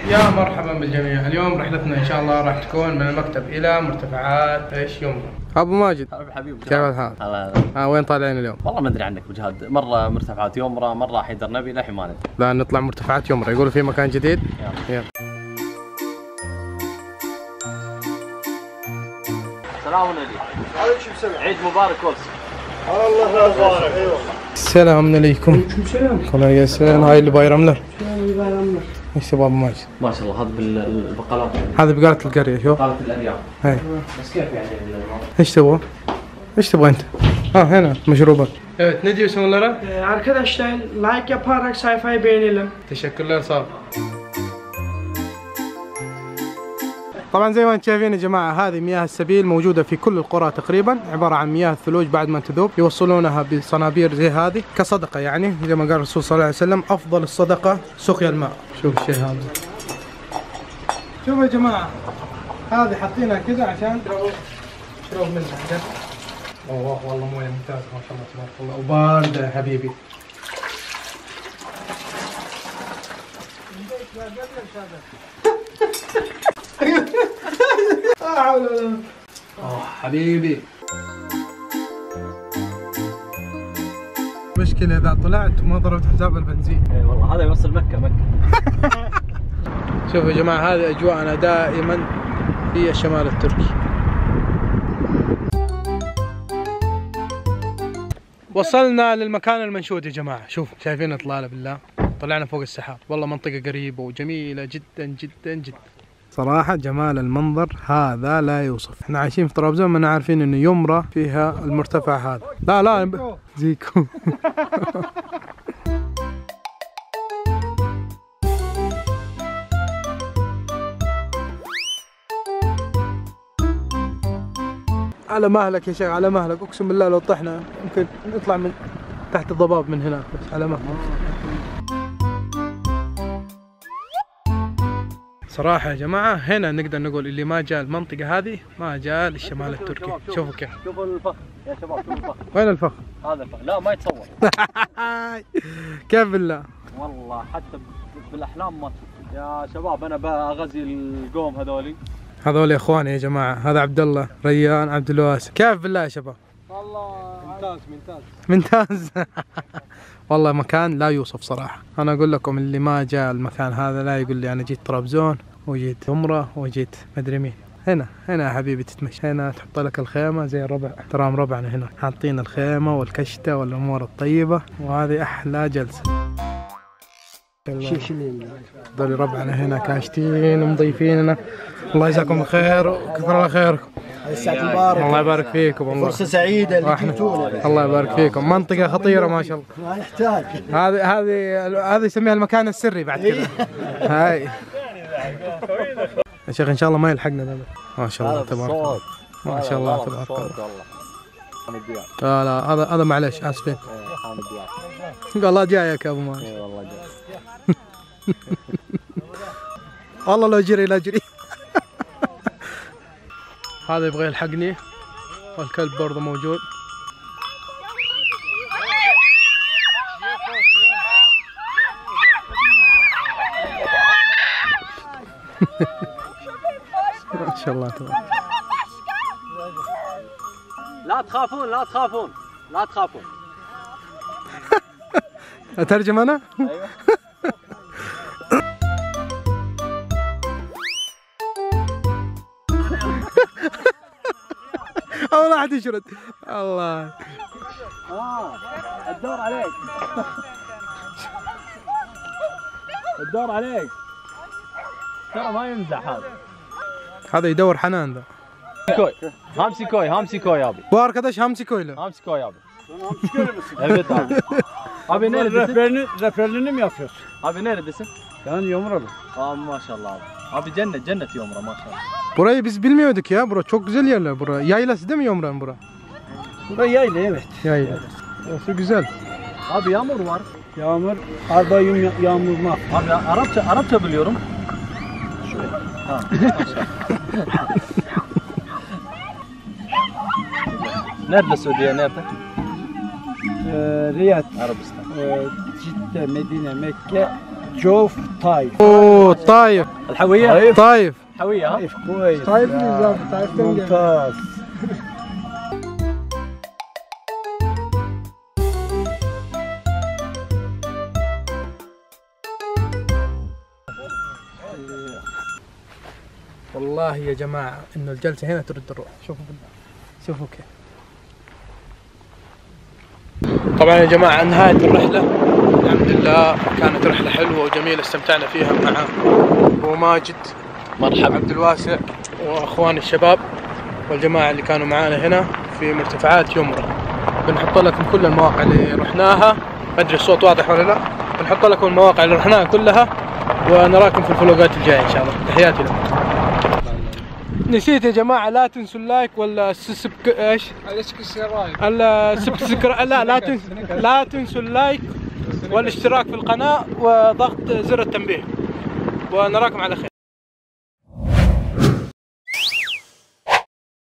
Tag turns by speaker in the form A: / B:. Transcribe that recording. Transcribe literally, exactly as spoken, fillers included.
A: يا مرحبا بالجميع. اليوم رحلتنا ان شاء الله راح تكون من المكتب الى مرتفعات ايش يمرة. ابو ماجد
B: حبيبي
A: كيف الحال؟
B: هلا
A: آه وين طالعين اليوم؟
B: والله ما ادري عنك بجهاد، مره مرتفعات يمرة، مره حيدر نبي، للحين ما ندري.
A: لا نطلع مرتفعات يمرة، يقولوا في مكان جديد. يلا يلا.
B: السلام عليكم. وعليكم السلام. عيد مبارك كورس.
A: الله يبارك. اي والله. السلام عليكم. وعليكم السلام. الله يسلمك. هاي اللي بايرم له. اللي بايرم له. ايش تبغى ابو ماجد؟
B: ما شاء الله هذا بالبقالات.
A: هذا بقالة القرية شوف.
B: بقالة الارياف.
A: هاي.
B: بس كيف يعني؟
A: ايش تبغى؟ ايش تبغى انت؟ ها هنا مشروبات. Evet, ne diyorsun onlara?
C: Ee, arkadaşlar like yaparak sayfayı beğenelim.
A: Teşekkürler, sağ ol. طبعا زي ما انتم شايفين يا جماعه هذه مياه السبيل موجوده في كل القرى تقريبا، عباره عن مياه الثلوج بعد ما تذوب يوصلونها بصنابير زي هذه كصدقه، يعني زي ما قال الرسول صلى الله عليه وسلم افضل الصدقه سقيا الماء. شوف الشيء هذا، شوفوا يا جماعه هذه حاطينها كذا عشان تشربوا منها. اوه والله مويه ممتازه ما شاء الله تبارك الله، وبارده يا حبيبي. اوه حبيبي. مشكلة إذا طلعت وما ضربت حساب البنزين.
B: اي والله هذا يوصل مكة مكة.
A: شوفوا يا جماعة هذه أجواءنا دائما في الشمال التركي. وصلنا للمكان المنشود يا جماعة، شوف شايفين اطلالة بالله، طلعنا فوق السحاب، والله منطقة قريبة وجميلة جدا جدا جدا. صراحة جمال المنظر هذا لا يوصف. احنا عايشين في طرابزون ما عارفين انه يمرة فيها المرتفع هذا. لا لا زيكو. على مهلك يا شيخ، على مهلك، اقسم بالله لو طحنا يمكن نطلع من تحت الضباب من هناك، بس على مهلك. صراحة يا جماعة هنا نقدر نقول اللي ما جاء المنطقة هذه ما جاء للشمال التركي. شوفوا كيف.
B: شوفوا الفخ يا شباب، شوفوا الفخ.
A: وين الفخ؟
B: هذا الفخ، لا ما يتصور.
A: كيف بالله؟
B: والله حتى بالاحلام ما تشوف. يا شباب انا بغزي القوم هذولي.
A: هذول اخواني يا جماعة، هذا عبد الله، ريان، عبد الواسع. كيف بالله يا شباب؟
C: والله ممتاز ممتاز
A: ممتاز. والله مكان لا يوصف صراحة. أنا أقول لكم اللي ما جاء المكان هذا لا يقول لي أنا جيت طرابزون وجيت يمرة وجيت مدري مين. هنا هنا يا حبيبي تتمشى، هنا تحط لك الخيمة زي الربع، ترام ربعنا هنا حاطين الخيمة والكشتة والأمور الطيبة، وهذه أحلى جلسة. دول ربعنا هنا كاشتين ومضيفيننا، الله يجزاكم الخير وكثر الله خيركم.
D: الساعة مبارك،
A: الله يبارك فيكم، والله
D: فرصة سعيدة اللي جيتونا.
A: الله يبارك فيكم، منطقة خطيرة ما شاء الله.
D: ما يحتاج.
A: هذه هذه هذه يسميها المكان السري بعد كذا. هاي يا شيخ ان شاء الله ما يلحقنا هذا. ما شاء الله تبارك الله، ما شاء الله تبارك الله. لا لا هذا هذا معلش اسفين. قال لا جايك يا ابو ماجد.
B: اي والله جاي.
A: والله لو جري لا جري. هذا يبغى يلحقني، والكلب برضه موجود. ما شاء الله تبارك.
B: لا تخافون لا تخافون لا تخافون.
A: اترجم انا؟
B: ايوه.
A: والله احد يشرد. الله.
B: اه الدور عليك. الدور عليك. ترى ما يمزح هذا.
A: هذا يدور حنان ذا.
B: كوي همسي كوي همسي كوي ابي.
A: Bu arkadaş hamsi koylu.
B: Hamsi koy abi. Hamsi koy musun? Evet abi. Abi neredesin?
D: Rehberini, rehberliğini mi yapıyorsun?
B: Abi neredesin?
D: Ben Yomralı.
B: Aa maşallah abi. Abi cennet cennet Yomra maşallah.
A: Burayı biz bilmiyorduk ya. Bura çok güzel yerler bura. Yaylası değil mi Yomra'nın bura?
D: Burada yayla evet.
A: Yayla. Orası güzel.
B: Abi yağmur var.
D: Yağmur, arba yum yağmur var.
B: Abi Arapça Arapça biliyorum. Şöyle. Ha. Nerede Suudiye nerede?
D: Ee, Riyad,
B: Arabistan.
D: e, Cidde, Medine, Mekke, جوف طايف.
A: اوه طايف.
B: الحويه.
A: طايف.
B: حويه ها.
D: طايف كويس.
C: طايف بالظبط، طايف تنقل.
D: ممتاز.
A: والله يا جماعة إنه الجلسة هنا ترد الروح. شوفوا شوفوا كيف. طبعا يا جماعة نهاية الرحلة الحمد لله، كانت رحلة حلوة وجميلة استمتعنا فيها مع أبو ماجد مرحبا عبد الواسع وأخواني الشباب والجماعة اللي كانوا معانا هنا في مرتفعات يمرة. بنحط لكم كل المواقع اللي رحناها، ما أدري الصوت واضح ولا لا. بنحط لكم المواقع اللي رحناها كلها ونراكم في الفلوقات الجاية إن شاء الله. تحياتي لكم. نسيت يا جماعة لا تنسوا اللايك ولا السبك ايش؟ السبسكرايب. لا لا تنسوا لا تنسوا اللايك والاشتراك في القناة وضغط زر التنبيه ونراكم على خير.